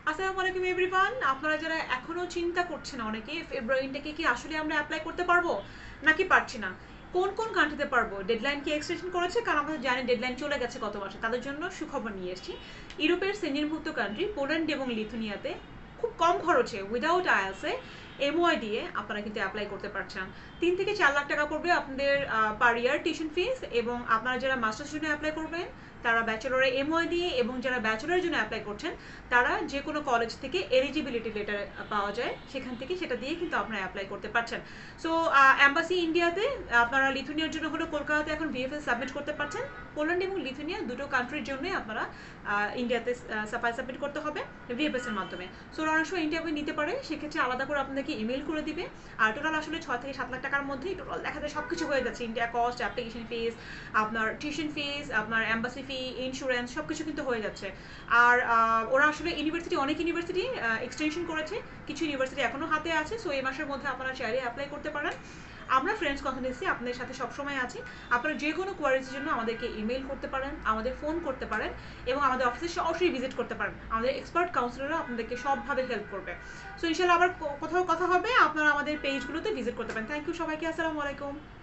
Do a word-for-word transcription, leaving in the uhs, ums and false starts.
আসসালামু আলাইকুম এভরিওয়ান। আপনারা যারা এখনো চিন্তা করছেন অনেকে ফেব্রুয়ারি ইনটেকে কি আসলে আমরা অ্যাপ্লাই করতে পারবো নাকি পারছি না, কোন কোন কান্ট্রিতে পারবো, ডেডলাইন কি এক্সটেনশন করেছে, কারণ আমরা জানি ডেডলাইন চলে গেছে গত মাসে, তাদের জন্য সুখবর নিয়ে এসেছি। ইউরোপের সেঞ্জনভুক্ত কান্ট্রি পোল্যান্ড এবং লিথুনিয়াতে খুব কম খরচে উইদাউট আইএলসে এমওআই দিয়ে আপনারা কিন্তু অ্যাপ্লাই করতে পারছেন। তিন থেকে চার লাখ টাকা পড়বে আপনাদের পার ইয়ার টিউশন ফিস, এবং আপনারা যারা মাস্টার্স জন্য অ্যাপ্লাই করবেন তারা ব্যাচেলরে এমওআই দিয়ে, এবং যারা ব্যাচেলরের জন্য অ্যাপ্লাই করছেন তারা যে কোনো কলেজ থেকে এলিজিবিলিটি লেটার পাওয়া যায়, সেখান থেকে সেটা দিয়ে কিন্তু আপনারা অ্যাপ্লাই করতে পারছেন। সো অ্যাম্বাসি ইন্ডিয়াতে আপনারা লিথুনিয়ার জন্য হলো কলকাতাতে এখন ভিএফএস সাবমিট করতে পারছেন। পোল্যান্ড এবং লিথুনিয়া দুটো কান্ট্রির জন্যই আপনারা ইন্ডিয়াতে সাফাই সাবমিট করতে হবে ভিএফএস এর মাধ্যমে। সো অনেক সময় ইন্ডিয়া নিতে পারে, সেক্ষেত্রে আলাদা করে আপনাদেরকে ইমেল করে দিবে। আর টোটাল আসলে ছয় থেকে সাত লাখ টাকার মধ্যেই টোটাল দেখা যায় সব কিছু হয়ে যাচ্ছে, ইন্ডিয়া কস্ট, অ্যাপ্লিকেশন ফিস, আপনার টিউশন ফিস, আপনার অ্যাম্বাসি ফি, ইন্স্যুরেন্স সব কিছু কিন্তু হয়ে যাচ্ছে। আর ওরা আসলে ইউনিভার্সিটি অনেক ইউনিভার্সিটি এক্সটেনশন করেছে, কিছু ইউনিভার্সিটি এখনো হাতে আছে। সো এই মাসের মধ্যে আপনারা চাইলে অ্যাপ্লাই করতে পারেন। আমরা ফ্রেন্ডস কনসালটেন্সি আপনাদের সাথে সবসময় আছি। আপনারা যে কোনো কোয়ারিজের জন্য আমাদেরকে ইমেল করতে পারেন, আমাদের ফোন করতে পারেন, এবং আমাদের অফিসে সরাসরি ভিজিট করতে পারেন। আমাদের এক্সপার্ট কাউন্সিলররা আপনাদেরকে সবভাবে হেল্প করবে। সো ইনশাল্লাহ আবার কোথাও কথা হবে, আপনারা আমাদের পেজগুলোতে ভিজিট করতে পারেন। থ্যাংক ইউ সবাইকে। আসসালামু আলাইকুম।